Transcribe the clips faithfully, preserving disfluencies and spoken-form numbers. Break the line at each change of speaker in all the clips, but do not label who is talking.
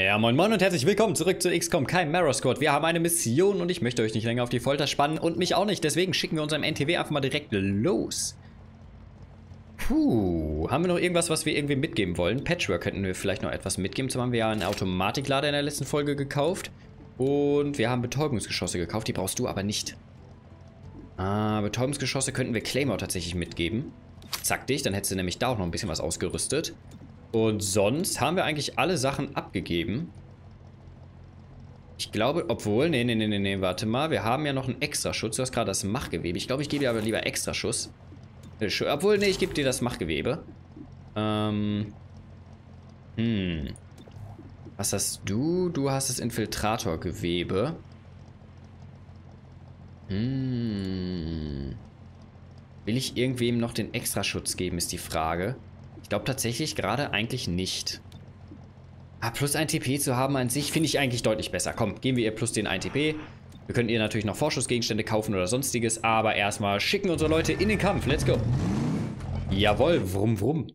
Ja, moin moin und herzlich willkommen zurück zu X COM Chimera Squad. Wir haben eine Mission und ich möchte euch nicht länger auf die Folter spannen und mich auch nicht. Deswegen schicken wir unserem N T W einfach mal direkt los. Puh, haben wir noch irgendwas, was wir irgendwie mitgeben wollen? Patchwork könnten wir vielleicht noch etwas mitgeben. Zum haben wir ja einen Automatiklader in der letzten Folge gekauft. Und wir haben Betäubungsgeschosse gekauft, die brauchst du aber nicht. Ah, Betäubungsgeschosse könnten wir Claymore tatsächlich mitgeben. Zack dich, dann hättest du nämlich da auch noch ein bisschen was ausgerüstet. Und sonst haben wir eigentlich alle Sachen abgegeben. Ich glaube, obwohl, nee, nee, nee, nee, nee, warte mal. Wir haben ja noch einen Extraschutz. Du hast gerade das Machgewebe. Ich glaube, ich gebe dir aber lieber Extraschuss. Äh, obwohl, nee, ich gebe dir das Machgewebe. Ähm. Hm. Was hast du? Du hast das Infiltratorgewebe. Hm. Will ich irgendwem noch den Extraschutz geben, ist die Frage. Ich glaube tatsächlich gerade eigentlich nicht. Ah, plus ein T P zu haben an sich finde ich eigentlich deutlich besser. Komm, geben wir ihr plus den ein T P. Wir können ihr natürlich noch Vorschussgegenstände kaufen oder sonstiges. Aber erstmal schicken unsere Leute in den Kampf. Let's go. Jawohl, wrum wrum.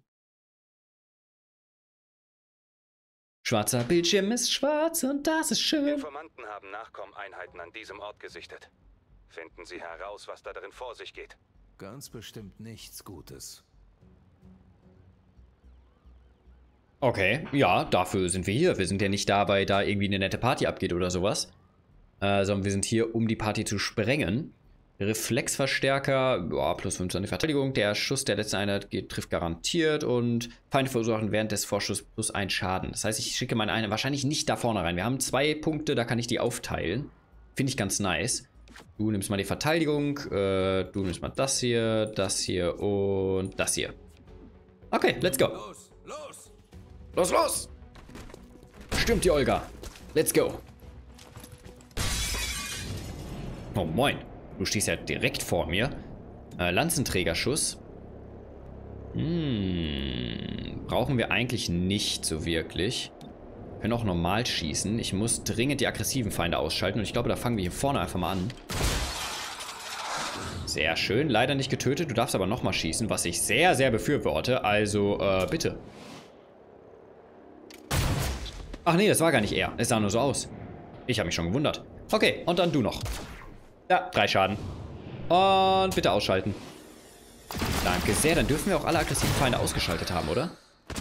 Schwarzer Bildschirm ist schwarz und das ist schön.
Informanten haben Nachkommeneinheiten an diesem Ort gesichtet. Finden Sie heraus, was da drin vor sich geht.
Ganz bestimmt nichts Gutes.
Okay, ja, dafür sind wir hier. Wir sind ja nicht da, weil da irgendwie eine nette Party abgeht oder sowas. Äh, sondern wir sind hier, um die Party zu sprengen. Reflexverstärker, boah, plus fünf an die Verteidigung. Der Schuss der letzten Einheit geht, trifft garantiert. Und Feinde verursachen während des Vorschusses plus ein Schaden. Das heißt, ich schicke meine eine wahrscheinlich nicht da vorne rein. Wir haben zwei Punkte, da kann ich die aufteilen. Finde ich ganz nice. Du nimmst mal die Verteidigung. Äh, du nimmst mal das hier, das hier und das hier. Okay, let's go.
Los, los!
Los, los! Stimmt die Olga. Let's go. Oh, moin. Du stehst ja direkt vor mir. Äh, Lanzenträgerschuss. Hm. Brauchen wir eigentlich nicht so wirklich. Wir können auch normal schießen. Ich muss dringend die aggressiven Feinde ausschalten. Und ich glaube, da fangen wir hier vorne einfach mal an. Sehr schön. Leider nicht getötet. Du darfst aber nochmal schießen, was ich sehr, sehr befürworte. Also, äh, bitte. Ach nee, das war gar nicht er. Es sah nur so aus. Ich habe mich schon gewundert. Okay, und dann du noch. Ja, drei Schaden. Und bitte ausschalten. Danke sehr. Dann dürfen wir auch alle aggressiven Feinde ausgeschaltet haben, oder?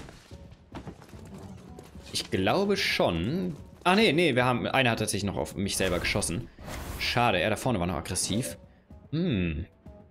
Ich glaube schon. Ach nee, nee, wir haben... Einer hat tatsächlich noch auf mich selber geschossen. Schade, er da vorne war noch aggressiv. Hm.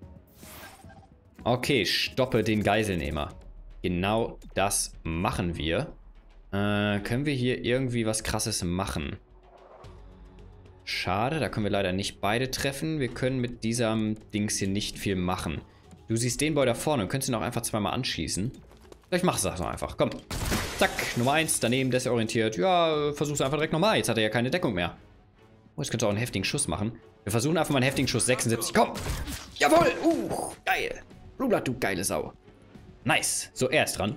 Okay, stoppe den Geiselnehmer. Genau das machen wir. Äh, können wir hier irgendwie was Krasses machen? Schade, da können wir leider nicht beide treffen. Wir können mit diesem Dings hier nicht viel machen. Du siehst den Boy da vorne und könntest ihn auch einfach zweimal anschießen. Vielleicht machst du das noch einfach. Komm. Zack, Nummer eins, daneben desorientiert. Ja, versuch's einfach direkt nochmal. Jetzt hat er ja keine Deckung mehr. Oh, jetzt könntest du auch einen heftigen Schuss machen. Wir versuchen einfach mal einen heftigen Schuss. sechsundsiebzig, komm. Jawohl, uh, geil. Blueblatt, du geile Sau. Nice. So, er ist dran.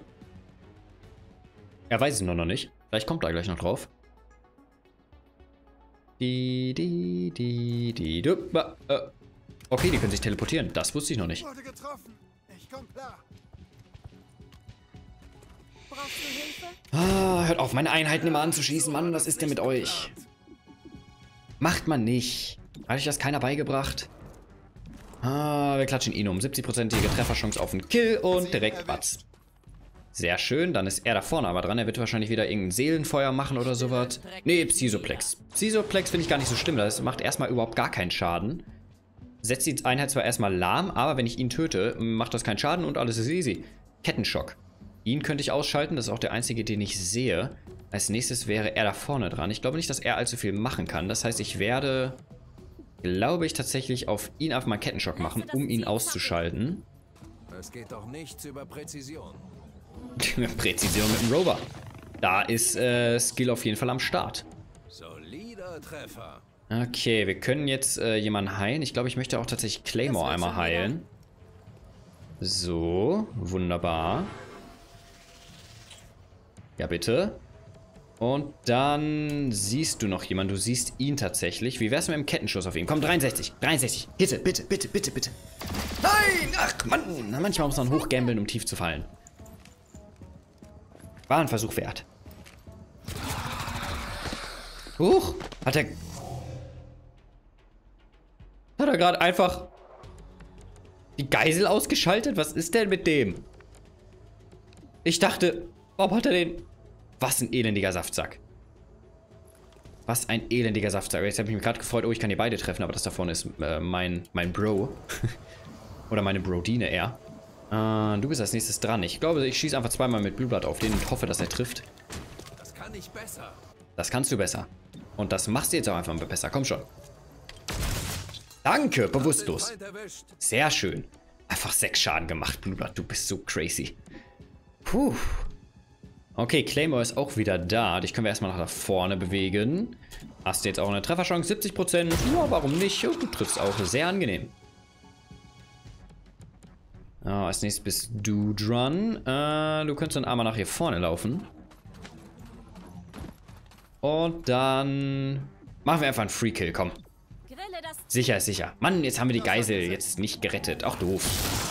Er weiß es nur noch nicht. Vielleicht kommt er gleich noch drauf. Die, die, die, die, du, äh. Okay, die können sich teleportieren. Das wusste ich noch nicht.
Wurde getroffen. Ich komm klar. Brauchst du Hilfe?
Ah, hört auf, meine Einheiten immer anzuschießen. Mann, was ist denn mit euch? Macht man nicht. Hat euch das keiner beigebracht? Ah, wir klatschen ihn um. siebzig prozentige Trefferchance auf den Kill und direkt batz. Sehr schön, dann ist er da vorne aber dran. Er wird wahrscheinlich wieder irgendein Seelenfeuer machen oder sowas. Nee, Psisoplex. Psisoplex finde ich gar nicht so schlimm. Das macht erstmal überhaupt gar keinen Schaden. Setzt die Einheit zwar erstmal lahm, aber wenn ich ihn töte, macht das keinen Schaden und alles ist easy. Kettenschock. Ihn könnte ich ausschalten, das ist auch der einzige, den ich sehe. Als nächstes wäre er da vorne dran. Ich glaube nicht, dass er allzu viel machen kann. Das heißt, ich werde, glaube ich, tatsächlich auf ihn einfach mal einen Kettenschock machen, um ihn auszuschalten.
Es geht doch nichts über Präzision.
Präzision mit dem Rover. Da ist äh, Skill auf jeden Fall am Start.
Solider Treffer.
Okay, wir können jetzt äh, jemanden heilen. Ich glaube, ich möchte auch tatsächlich Claymore einmal heilen. So, wunderbar. Ja, bitte. Und dann siehst du noch jemanden. Du siehst ihn tatsächlich. Wie wär's mit dem Kettenschuss auf ihn? Komm, dreiundsechzig. dreiundsechzig. Bitte, bitte, bitte, bitte, bitte. Nein! Ach, Mann. Na, manchmal muss man hochgambeln, um tief zu fallen. War ein Versuch wert. Huch, hat er... Hat er gerade einfach die Geisel ausgeschaltet? Was ist denn mit dem? Ich dachte, warum hat er den... Was ein elendiger Saftsack. Was ein elendiger Saftsack. Jetzt habe ich mich gerade gefreut, oh, ich kann hier beide treffen, aber das da vorne ist äh, mein, mein Bro. Oder meine Brodine eher. Äh, du bist als nächstes dran. Ich glaube, ich schieße einfach zweimal mit Blue Blood auf den und hoffe, dass er trifft.
Das kann ich besser.
Das kannst du besser. Und das machst du jetzt auch einfach mal besser. Komm schon. Danke, bewusstlos. Sehr schön. Einfach sechs Schaden gemacht, Blue Blood. Du bist so crazy. Puh. Okay, Claymore ist auch wieder da. Dich können wir erstmal nach vorne bewegen. Hast du jetzt auch eine Trefferchance? siebzig Prozent. Ja, warum nicht? Und du triffst auch sehr angenehm. Ja, als nächstes bist du dran. Äh, du könntest dann einmal nach hier vorne laufen. Und dann machen wir einfach einen Free Kill, komm. Sicher ist sicher. Mann, jetzt haben wir die Geisel jetzt nicht gerettet. Ach, doof.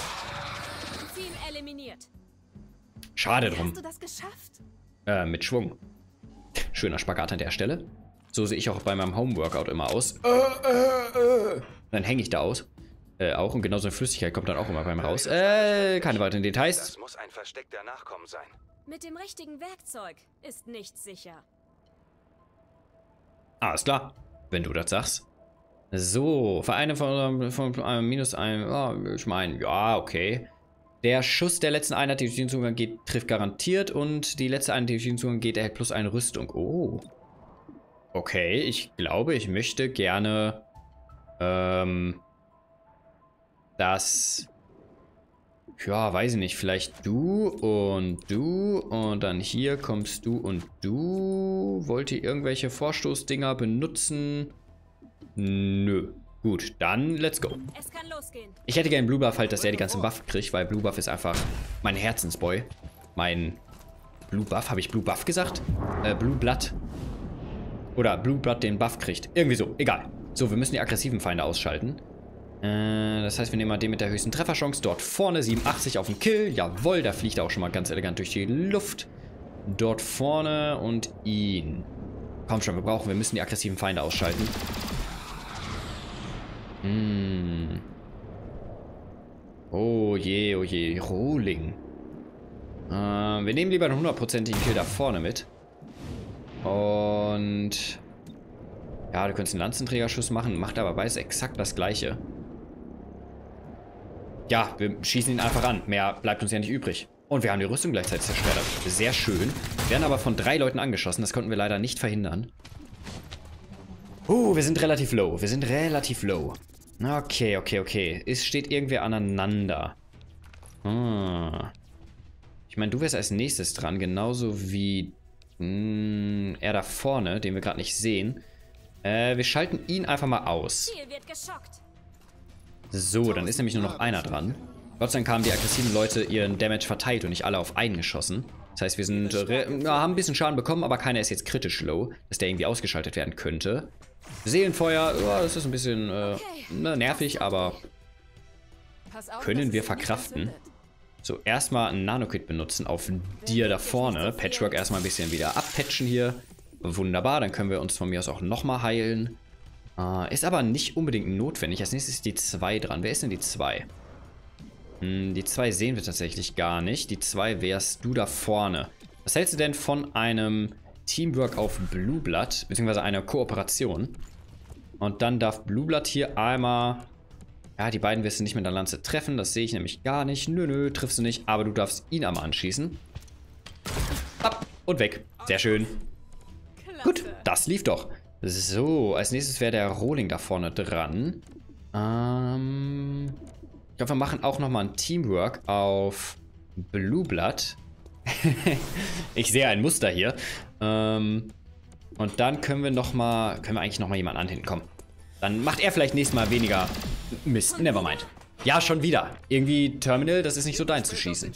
Schade drum.
Hast du das geschafft?
Äh, mit Schwung. Schöner Spagat an der Stelle. So sehe ich auch bei meinem Homeworkout immer aus. Äh, äh, äh. Dann hänge ich da aus. Äh, auch. Und genauso eine Flüssigkeit kommt dann auch immer bei mir raus. Äh, keine weiteren Details.
Das muss ein versteckter Nachkommen sein.
Mit dem richtigen Werkzeug ist nichts sicher.
Alles klar. Wenn du das sagst. So, Vereine von, von, von minus ein. Oh, ich meine, ja, okay. Der Schuss der letzten Einheit, die durch den Zugang geht, trifft garantiert. Und die letzte Einheit, die durch den Zugang geht, erhält plus eine Rüstung. Oh. Okay, ich glaube, ich möchte gerne ähm, das... Ja, weiß ich nicht. Vielleicht du und du. Und dann hier kommst du und du. Wollt ihr irgendwelche Vorstoßdinger benutzen? Nö. Gut, dann let's go.
Es kann losgehen.
Ich hätte gerne Blue Buff halt, dass er die ganzen Buff kriegt, weil Blue Buff ist einfach mein Herzensboy. Mein Blue Buff, habe ich Blue Buff gesagt? Äh, Blue Blood. Oder Blue Blood den Buff kriegt. Irgendwie so, egal. So, wir müssen die aggressiven Feinde ausschalten. Äh, das heißt, wir nehmen mal den mit der höchsten Trefferchance. Dort vorne, siebenundachtzig auf den Kill. Jawohl, da fliegt er auch schon mal ganz elegant durch die Luft. Dort vorne und ihn. Komm schon, wir brauchen, wir müssen die aggressiven Feinde ausschalten. Hm. Oh je, oh je. Rolling. Äh, wir nehmen lieber einen hundertprozentigen Kill da vorne mit. Und... Ja, du könntest einen Lanzenträgerschuss machen, macht aber beides exakt das gleiche. Ja, wir schießen ihn einfach an. Mehr bleibt uns ja nicht übrig. Und wir haben die Rüstung gleichzeitig zerschreddert. Sehr schön. Wir werden aber von drei Leuten angeschossen. Das konnten wir leider nicht verhindern. Uh, wir sind relativ low. Wir sind relativ low. Okay, okay, okay. Es steht irgendwer aneinander. Ah. Ich meine, du wärst als nächstes dran. Genauso wie mh, er da vorne, den wir gerade nicht sehen. Äh, wir schalten ihn einfach mal aus.
Ziel wird geschockt.
So, dann ist nämlich nur noch einer dran. Gott sei Dank haben die aggressiven Leute ihren Damage verteilt und nicht alle auf einen geschossen. Das heißt, wir sind, äh, ja, haben ein bisschen Schaden bekommen, aber keiner ist jetzt kritisch low, dass der irgendwie ausgeschaltet werden könnte. Seelenfeuer, ja, das ist ein bisschen äh, okay. nervig, aber können wir verkraften. So, erstmal ein Nanokit benutzen auf dir da vorne. Patchwork erstmal ein bisschen wieder abpatchen hier. Wunderbar, dann können wir uns von mir aus auch nochmal heilen. Äh, ist aber nicht unbedingt notwendig. Als nächstes ist die zwei dran. Wer ist denn die zwei? Hm, die zwei sehen wir tatsächlich gar nicht. Die zwei wärst du da vorne. Was hältst du denn von einem Teamwork auf Blue Blood, beziehungsweise einer Kooperation? Und dann darf Blue Blood hier einmal... Ja, die beiden wirst du nicht mit der Lanze treffen. Das sehe ich nämlich gar nicht. Nö, nö, triffst du nicht. Aber du darfst ihn einmal anschießen. Ab und weg. Sehr schön. Klasse. Gut, das lief doch. So, als nächstes wäre der Rolling da vorne dran. Ähm... Ich glaube, wir machen auch nochmal ein Teamwork auf Blue Blood. Ich sehe ein Muster hier. Ähm, und dann können wir nochmal, können wir eigentlich nochmal jemanden anhängen. Komm. Dann macht er vielleicht nächstes Mal weniger Mist. Nevermind. Ja, schon wieder. Irgendwie Terminal, das ist nicht so dein zu schießen.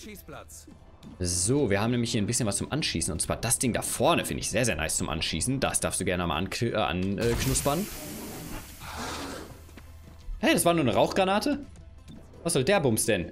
So, wir haben nämlich hier ein bisschen was zum Anschießen. Und zwar das Ding da vorne finde ich sehr, sehr nice zum Anschießen. Das darfst du gerne mal anknuspern. An, äh, hey, das war nur eine Rauchgranate? Was soll der Bums denn?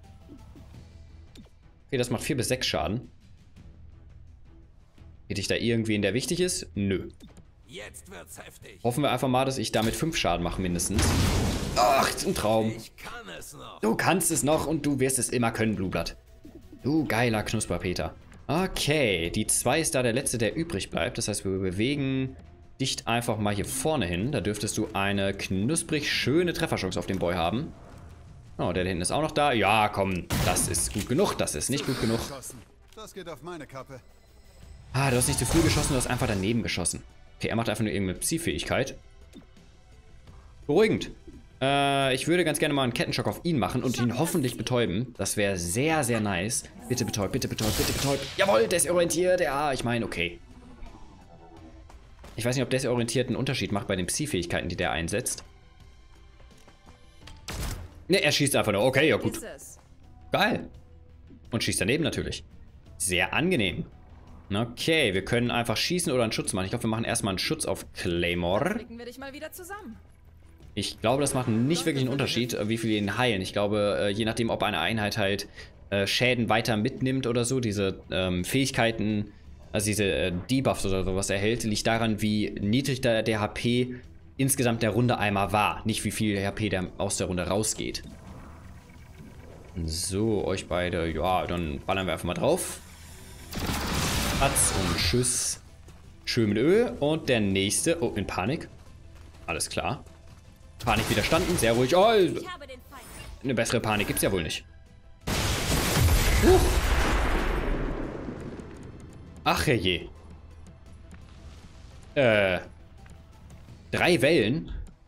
Okay, das macht vier bis sechs Schaden. Geht dich da irgendwen, der wichtig ist? Nö.
Jetzt wird's heftig.
Hoffen wir einfach mal, dass ich damit fünf Schaden mache mindestens. Ach, ein Traum.
Ich kann es noch.
Du kannst es noch und du wirst es immer können, Blueblatt. Du geiler Knusperpeter. Okay, die zwei ist da der letzte, der übrig bleibt. Das heißt, wir bewegen dich einfach mal hier vorne hin. Da dürftest du eine knusprig schöne Trefferchance auf den Boy haben. Oh, der da hinten ist auch noch da. Ja, komm, das ist gut genug. Das ist nicht gut genug.
Das geht auf meine Kappe.
Ah, du hast nicht zu früh geschossen, du hast einfach daneben geschossen. Okay, er macht einfach nur irgendeine Psi-Fähigkeit. Beruhigend. Äh, ich würde ganz gerne mal einen Kettenschock auf ihn machen und ihn hoffentlich betäuben. Das wäre sehr, sehr nice. Bitte betäubt, bitte betäubt, bitte betäubt. Jawohl, desorientiert. Ja, ich meine, okay. Ich weiß nicht, ob desorientiert einen Unterschied macht bei den Psi-Fähigkeiten, die der einsetzt. Ne, er schießt einfach nur. Okay, ja gut. Geil. Und schießt daneben natürlich. Sehr angenehm. Okay, wir können einfach schießen oder einen Schutz machen. Ich glaube, wir machen erstmal einen Schutz auf Claymore.
Wir dich mal wieder zusammen.
Ich glaube, das macht nicht wirklich einen Unterschied, wie viel ihn heilen. Ich glaube, je nachdem, ob eine Einheit halt äh, Schäden weiter mitnimmt oder so, diese ähm, Fähigkeiten, also diese äh, Debuffs oder sowas erhält, liegt daran, wie niedrig der, der H P insgesamt der Runde einmal war. Nicht wie viel H P der aus der Runde rausgeht. So, euch beide, ja, dann ballern wir einfach mal drauf. Patz und Schuss. Schön mit Öl. Und der nächste. Oh, in Panik. Alles klar. Panik widerstanden. Sehr ruhig. Oh, eine bessere Panik gibt's ja wohl nicht. Huch. Ach herrje. Äh. Drei Wellen.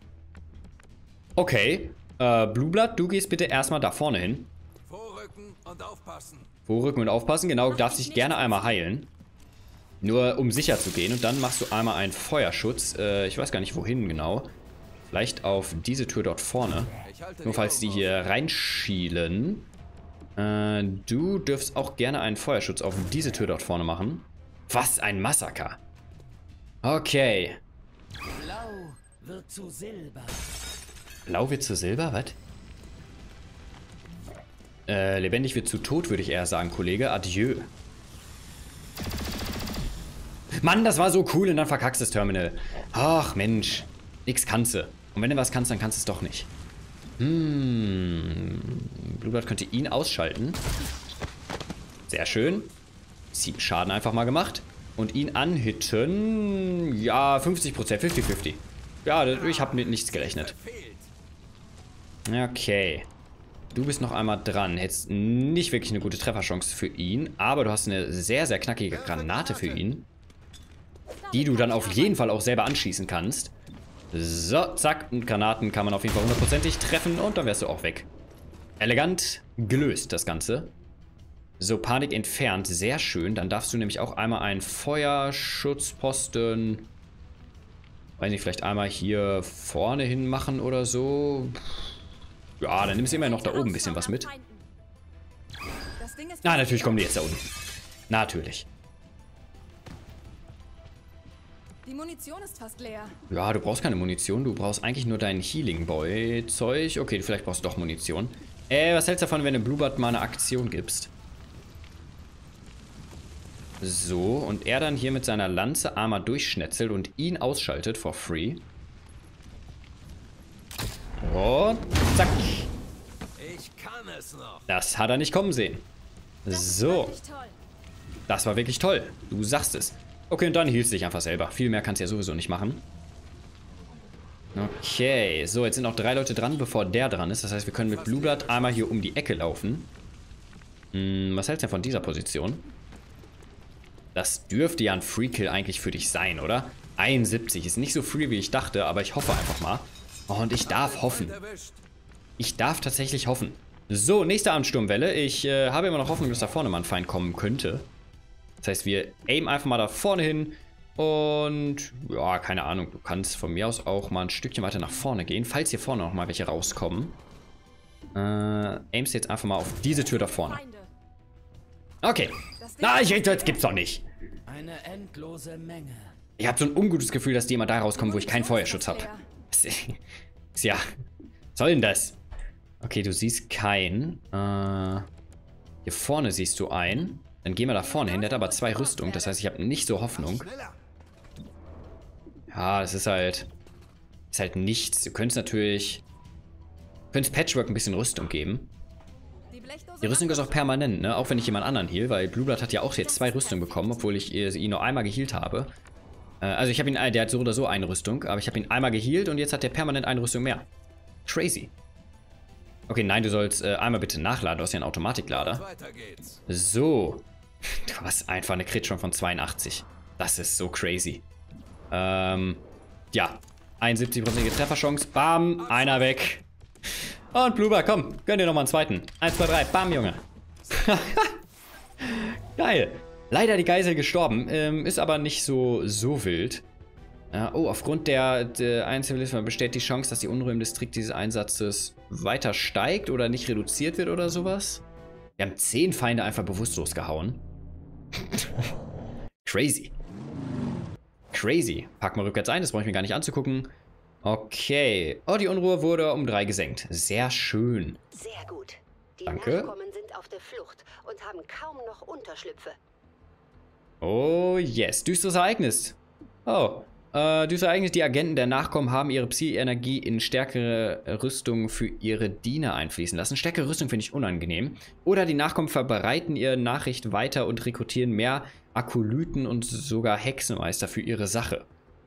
Okay. Äh, Blueblatt, du gehst bitte erstmal da vorne hin.
Vorrücken und aufpassen.
Vorrücken und aufpassen. Genau, du darfst dich gerne einmal heilen. Nur um sicher zu gehen. Und dann machst du einmal einen Feuerschutz. Äh, ich weiß gar nicht wohin genau. Vielleicht auf diese Tür dort vorne. Nur falls die hier reinschielen. Äh, du dürfst auch gerne einen Feuerschutz auf diese Tür dort vorne machen. Was ein Massaker. Okay.
Blau wird zu Silber.
Blau wird zu Silber? Was? Äh, lebendig wird zu tot, würde ich eher sagen, Kollege. Adieu. Mann, das war so cool und dann verkackst das Terminal. Ach, Mensch. Nix kannst du. Und wenn du was kannst, dann kannst du es doch nicht. Hm. Blueblatt könnte ihn ausschalten. Sehr schön. Sieben Schaden einfach mal gemacht. Und ihn anhitten. Ja, fünfzig Prozent. fünfzig fünfzig. Ja, ich habe mit nichts gerechnet. Okay. Du bist noch einmal dran. Hättest nicht wirklich eine gute Trefferchance für ihn. Aber du hast eine sehr, sehr knackige Granate für ihn. Die du dann auf jeden Fall auch selber anschießen kannst. So, zack. Und Granaten kann man auf jeden Fall hundertprozentig treffen. Und dann wärst du auch weg. Elegant gelöst, das Ganze. So, Panik entfernt. Sehr schön. Dann darfst du nämlich auch einmal einen Feuerschutzposten... Weiß nicht, vielleicht einmal hier vorne hin machen oder so. Ja, dann nimmst du immer noch da oben ein bisschen was mit. Na, natürlich kommen die jetzt da unten. Natürlich.
Die Munition ist fast leer.
Ja, du brauchst keine Munition. Du brauchst eigentlich nur dein Healing Boy Zeug. Okay, vielleicht brauchst du doch Munition. Äh, was hältst du davon, wenn du Blueblatt mal eine Aktion gibst? So, und er dann hier mit seiner Lanze einmal durchschnetzelt und ihn ausschaltet for free. Und zack.
Ich kann es noch.
Das hat er nicht kommen sehen. So. Das war wirklich toll. Du sagst es. Okay, und dann hielst du dich einfach selber. Viel mehr kannst du ja sowieso nicht machen. Okay, so, jetzt sind noch drei Leute dran, bevor der dran ist. Das heißt, wir können mit Blueblatt einmal hier um die Ecke laufen. Hm, was hältst du denn von dieser Position? Das dürfte ja ein Free-Kill eigentlich für dich sein, oder? einundsiebzig ist nicht so free, wie ich dachte, aber ich hoffe einfach mal. Oh, und ich darf hoffen. Ich darf tatsächlich hoffen. So, nächste Abendsturmwelle. Ich äh, habe immer noch Hoffnung, dass da vorne mal ein Feind kommen könnte. Das heißt, wir aimen einfach mal da vorne hin. Und, ja, keine Ahnung. Du kannst von mir aus auch mal ein Stückchen weiter nach vorne gehen, falls hier vorne noch mal welche rauskommen. Äh, aimst jetzt einfach mal auf diese Tür da vorne. Okay. Na, ich, das gibt's doch nicht.
Eine endlose Menge.
Ich habe so ein ungutes Gefühl, dass die immer da rauskommen, wo ich keinen Feuerschutz habe. Ja, was soll denn das? Okay, du siehst keinen. Äh, hier vorne siehst du einen. Dann gehen wir da vorne hin. Der hat aber zwei Rüstungen. Das heißt, ich habe nicht so Hoffnung. Ja, es ist halt... Ist halt nichts. Du könntest natürlich... Du könntest Patchwork ein bisschen Rüstung geben. Die Rüstung ist auch permanent, ne? Auch wenn ich jemand anderen heal, weil Blueblood hat ja auch jetzt zwei Rüstungen bekommen, obwohl ich ihn nur einmal gehealt habe. Äh, also ich habe ihn... Der hat so oder so eine Rüstung, aber ich habe ihn einmal gehealt und jetzt hat der permanent eine Rüstung mehr. Crazy. Okay, nein, du sollst äh, einmal bitte nachladen. Du hast ja einen Automatiklader.
Weiter geht's.
So. Du hast einfach eine Crit-Chance von zweiundachtzig. Das ist so crazy. Ähm, ja. einundsiebzig Prozent Trefferchance. Bam. Einer weg. Und Blueblood, komm. Gönn dir nochmal einen zweiten. Eins, zwei, drei. Bam, Junge. Geil. Leider die Geisel gestorben. Ähm, ist aber nicht so, so wild. Ja, oh, aufgrund der, der Einzelwissen besteht die Chance, dass die Unruhe im Distrikt dieses Einsatzes weiter steigt oder nicht reduziert wird oder sowas. Wir haben zehn Feinde einfach bewusstlos gehauen. Crazy. Crazy. Pack mal rückwärts ein, das brauche ich mir gar nicht anzugucken. Okay. Oh, die Unruhe wurde um drei gesenkt. Sehr schön.
Sehr gut. Die
Danke.
Nachkommen sind auf der Flucht und haben kaum noch Unterschlüpfe.
Oh, yes. Düsteres Ereignis. Oh. Äh, düsteres Ereignis. Die Agenten der Nachkommen haben ihre Psi-Energie in stärkere Rüstung für ihre Diener einfließen lassen. Stärkere Rüstung finde ich unangenehm. Oder die Nachkommen verbreiten ihre Nachricht weiter und rekrutieren mehr Akolyten und sogar Hexenmeister für ihre Sache.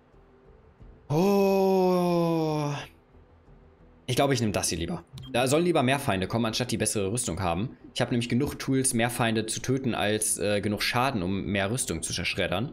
Oh. Ich glaube, ich nehme das hier lieber. Da sollen lieber mehr Feinde kommen, anstatt die bessere Rüstung haben. Ich habe nämlich genug Tools, mehr Feinde zu töten, als äh, genug Schaden, um mehr Rüstung zu zerschreddern.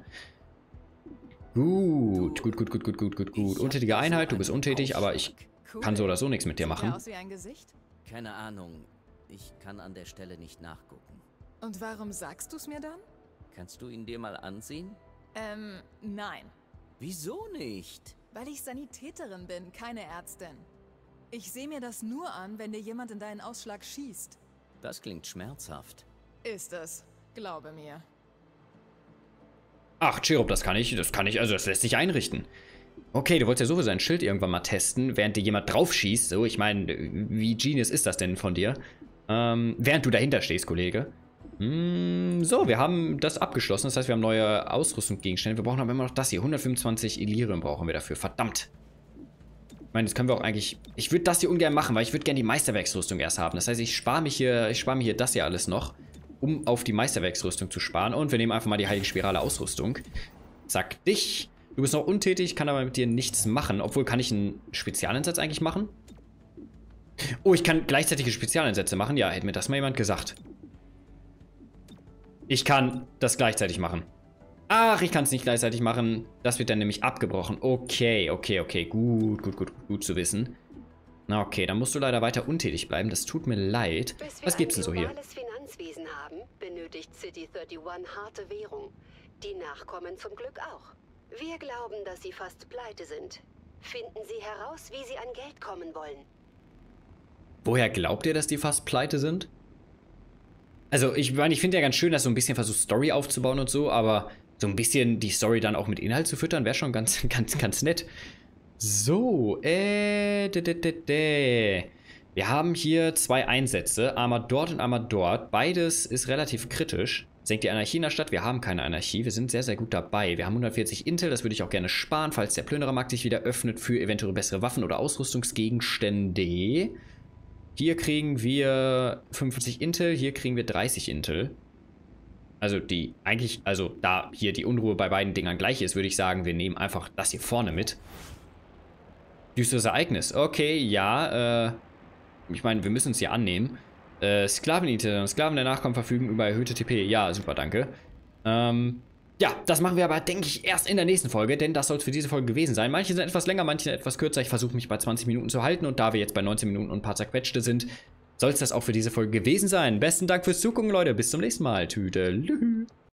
Gut, gut, gut, gut, gut, gut, gut, gut. Untätige Einheit, du bist untätig, aber ich kann so oder so nichts mit dir machen.
Aus wie ein Gesicht?
Keine Ahnung. Ich kann an der Stelle nicht nachgucken.
Und warum sagst du es mir dann?
Kannst du ihn dir mal ansehen?
Ähm, nein.
Wieso nicht?
Weil ich Sanitäterin bin, keine Ärztin. Ich sehe mir das nur an, wenn dir jemand in deinen Ausschlag schießt.
Das klingt schmerzhaft.
Ist es. Glaube mir.
Ach, Cherub, das kann ich, das kann ich, also das lässt sich einrichten. Okay, du wolltest ja sowieso ein Schild irgendwann mal testen, während dir jemand drauf schießt. So, ich meine, wie genius ist das denn von dir? Ähm, während du dahinter stehst, Kollege. Hm, so, wir haben das abgeschlossen. Das heißt, wir haben neue Ausrüstungsgegenstände. Wir brauchen aber immer noch das hier. hundertfünfundzwanzig Illyrium brauchen wir dafür. Verdammt. Ich meine, das können wir auch eigentlich... Ich würde das hier ungern machen, weil ich würde gerne die Meisterwerksrüstung erst haben. Das heißt, ich spare mich hier, ich spare mir hier das hier alles noch, um auf die Meisterwerksrüstung zu sparen. Und wir nehmen einfach mal die heilige Spirale Ausrüstung. Zack, dich. Du bist noch untätig, kann aber mit dir nichts machen. Obwohl, kann ich einen Spezialeinsatz eigentlich machen? Oh, ich kann gleichzeitige Spezialeinsätze machen? Ja, hätte mir das mal jemand gesagt. Ich kann das gleichzeitig machen. Ach, ich kann es nicht gleichzeitig machen. Das wird dann nämlich abgebrochen. Okay, okay, okay. Gut, gut, gut, gut zu wissen. Na okay, dann musst du leider weiter untätig bleiben. Das tut mir leid. Was gibt's denn so hier?
Bis wir ein globales Finanzwesen haben, benötigt City einunddreißig harte Währung. Die Nachkommen zum Glück auch. Wir glauben, dass sie fast pleite sind. Finden Sie heraus, wie Sie an Geld kommen wollen.
Woher glaubt ihr, dass die fast pleite sind? Also, ich meine, ich finde ja ganz schön, dass du ein bisschen versuchst, Story aufzubauen und so, aber so ein bisschen die Story dann auch mit Inhalt zu füttern, wäre schon ganz, ganz, ganz nett. So, äh, de, de, de, de. Wir haben hier zwei Einsätze, einmal dort und einmal dort. Beides ist relativ kritisch. Senkt die Anarchie in der Stadt? Wir haben keine Anarchie, wir sind sehr, sehr gut dabei. Wir haben hundertvierzig Intel, das würde ich auch gerne sparen, falls der Plünderermarkt sich wieder öffnet für eventuell bessere Waffen oder Ausrüstungsgegenstände. Hier kriegen wir fünfundfünfzig Intel, hier kriegen wir dreißig Intel. Also die, eigentlich, also da hier die Unruhe bei beiden Dingern gleich ist, würde ich sagen, wir nehmen einfach das hier vorne mit. Düsteres Ereignis. Okay, ja, äh, ich meine, wir müssen es hier annehmen. Äh, Sklaven-Intel, Sklaven der Nachkommen verfügen über erhöhte T P. Ja, super, danke. Ähm, ja, das machen wir aber, denke ich, erst in der nächsten Folge, denn das soll es für diese Folge gewesen sein. Manche sind etwas länger, manche sind etwas kürzer. Ich versuche mich bei zwanzig Minuten zu halten und da wir jetzt bei neunzehn Minuten und ein paar zerquetschte sind, soll es das auch für diese Folge gewesen sein. Besten Dank fürs Zugucken, Leute. Bis zum nächsten Mal. Tüdelü.